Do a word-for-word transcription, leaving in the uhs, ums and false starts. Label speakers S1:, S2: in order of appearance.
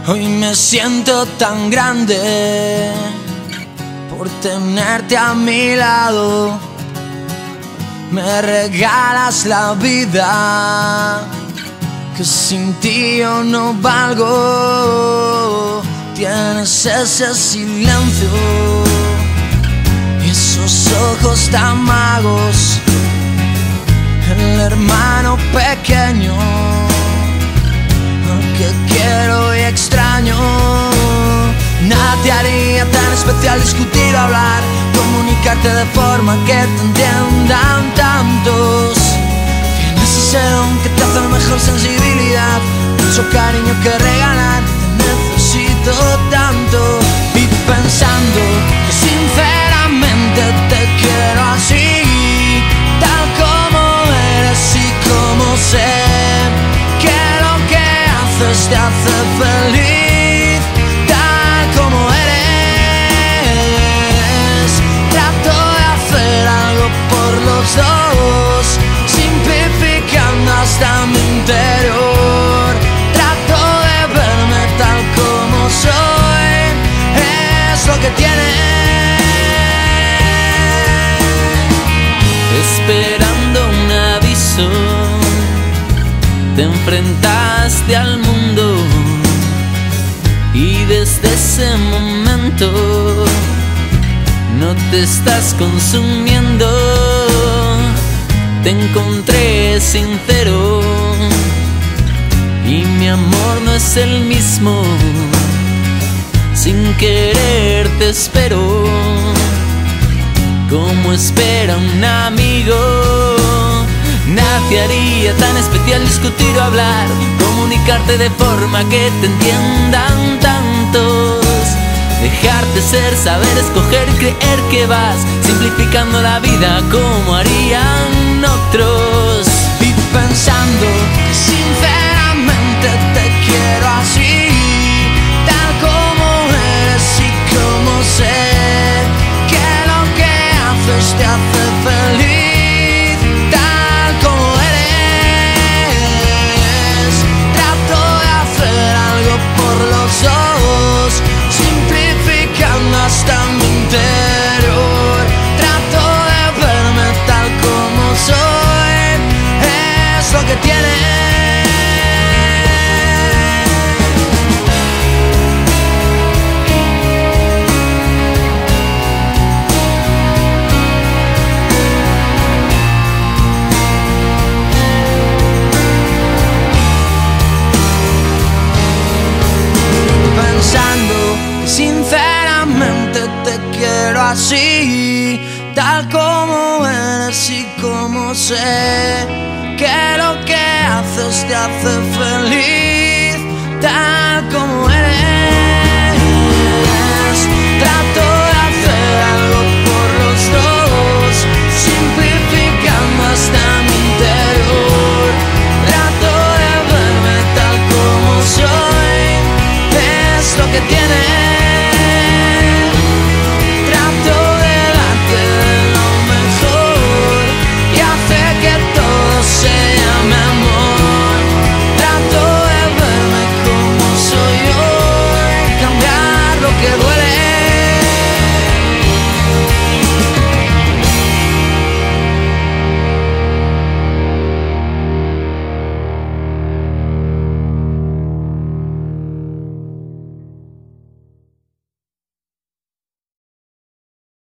S1: Hoy me siento tan grande por tenerte a mi lado. Me regalas la vida, que sin ti yo no valgo. Tienes ese silencio y esos ojos tan magos, el hermano pequeño que quiero y extraño. Nada te haría tan especial discutir o hablar, comunicarte de forma que te entiendan tantos. Tienes ese don que te hace mejor sensibilidad, mucho cariño que regalar, te necesito tanto. Y pensando que sinceramente te quiero así, tal como eres y como sé que lo que haces te hace feliz, tal como eres. Trato de hacer algo por los dos, simplificando hasta mi interior. Trato de verme tal como soy, es lo que tiene.
S2: Esperando un aviso, te enfrentaste al mundo y desde ese momento no te estás consumiendo. Te encontré sincero y mi amor no es el mismo. Sin querer te espero como espera un amigo. Nada te haría tan especial discutir o hablar, comunicarte de forma que te entiendan tantos. Dejarte ser, saber escoger y creer que vas simplificando la vida como harían otros.
S1: Y pensando que sinceramente te quiero así, tal como eres y como sé que lo que haces te hace feliz, tal como eres. Trato de hacer algo por los dos, simplificando hasta mi interior. Trato de verme tal como soy, es lo que tiene. Pensando que sinceramente te quiero así, tal como eres y como sé que lo que haces te hace feliz.